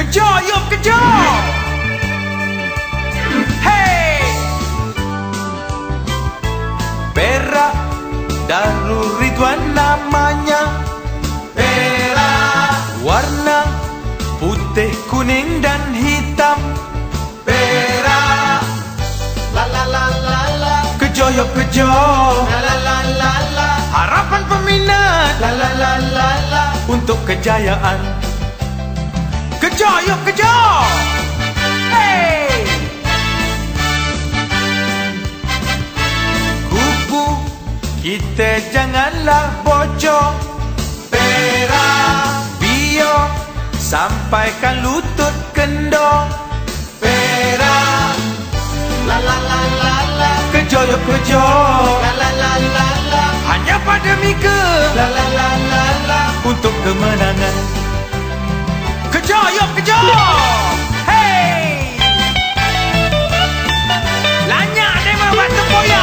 Kejar, yuk kejar. Hey, Perak Darul Ridwan namanya. Perak, warna putih, kuning dan hitam. Perak, la la la la la. Kejar, yuk kejar. La la la la la. Harapan peminat. La la la la la. Untuk kejayaan. Kejar, yuk kejar. Hey, kubu kita janganlah bocor. Perak, biar sampaikan lutut kendor. Perak, la la la la la. Kejar, yuk kejar. La la la la la. Hanya pada Mika. La la la la la. Untuk kemenangan. Kejar, yuk kejar. Hey, lanyak dema batu boya.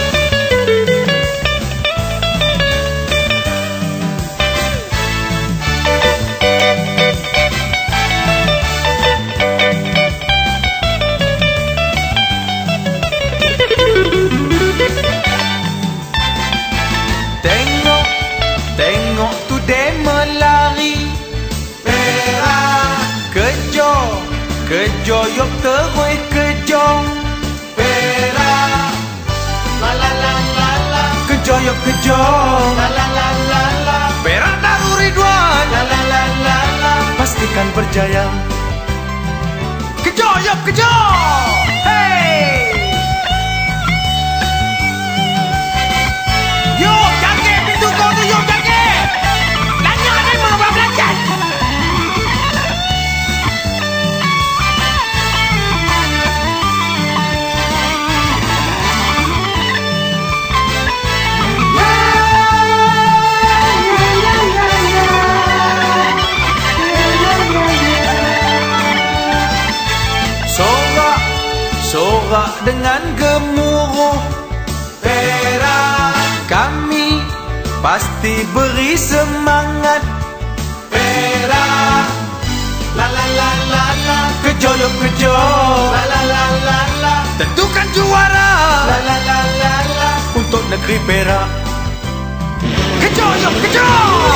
Tengok, tengok tu dema lari. Kejar, kejar, yuk terus kejar. Perak, la la la la la. Kejar, yuk kejar. La la la la la. Perak Darul Ridwan. La la la la la. Pastikan berjaya. Kejar, yuk kejar. Hey, yuk jaga pintu kau tu, yuk jaga. Lanyak ni mau belajar. Sorak dengan gemuruh. Perak, kami pasti beri semangat. Perak, la la la la la. Kejar, yuk kejar. La la la la la. Tentukan juara. La la la la la. Untuk negeri Perak. Kejar, yuk kejar.